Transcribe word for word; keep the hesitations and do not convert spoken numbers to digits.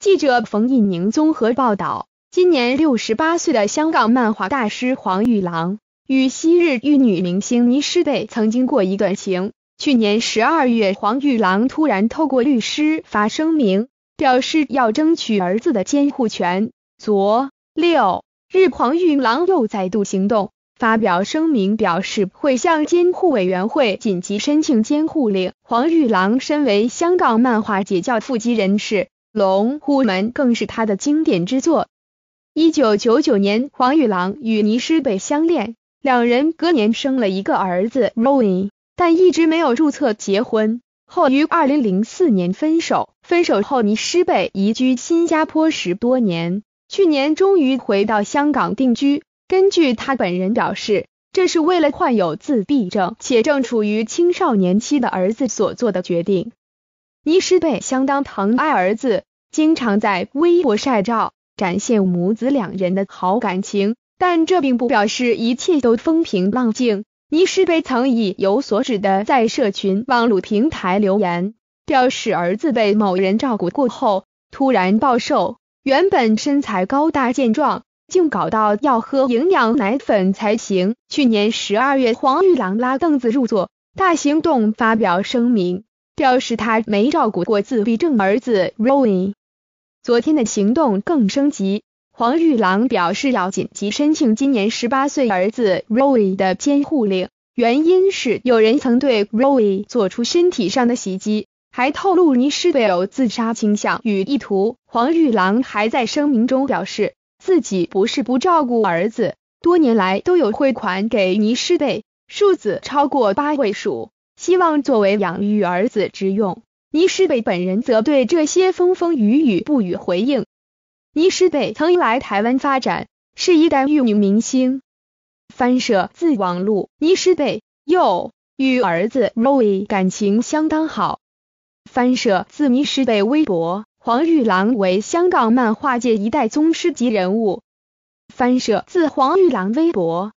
记者冯一宁综合报道，今年六十八岁的香港漫画大师黄玉郎，与昔日玉女明星倪诗贝曾经过一段情。去年十二月，黄玉郎突然透过律师发声明，表示要争取儿子的监护权。昨六日，黄玉郎又再度行动，发表声明表示会向监护委员会紧急申请监护令。黄玉郎身为香港漫画界教父级人士，龙虎门更是他的经典之作。一九九九年，黄玉郎与倪诗贝相恋，两人隔年生了一个儿子 Roy， 但一直没有注册结婚。后于二零零四年分手，分手后倪诗贝移居新加坡十多年，去年终于回到香港定居。根据他本人表示，这是为了患有自闭症且正处于青少年期的儿子所做的决定。倪诗贝相当疼爱儿子，经常在微博晒照，展现母子两人的好感情，但这并不表示一切都风平浪静。倪诗贝曾以有所指的在社群网络平台留言，表示儿子被某人照顾过后突然暴瘦，原本身材高大健壮，竟搞到要喝营养奶粉才行。去年十二月，黄玉郎拉凳子入座，大行动发表声明，表示他没照顾过自闭症儿子 Roy。 昨天的行动更升级，黄玉郎表示要紧急申请今年十八岁儿子 Roy 的监护令，原因是有人曾对 Roy 做出身体上的袭击，还透露倪诗贝有自杀倾向与意图。黄玉郎还在声明中表示，自己不是不照顾儿子，多年来都有汇款给倪诗贝，数字超过八位数，希望作为养育儿子之用。倪诗贝本人则对这些风风雨雨不予回应。倪诗贝曾来台湾发展，是一代玉女明星。翻摄自网路，倪诗贝又与儿子 Roy 感情相当好。翻摄自倪诗贝微博，黄玉郎为香港漫画界一代宗师级人物。翻摄自黄玉郎微博。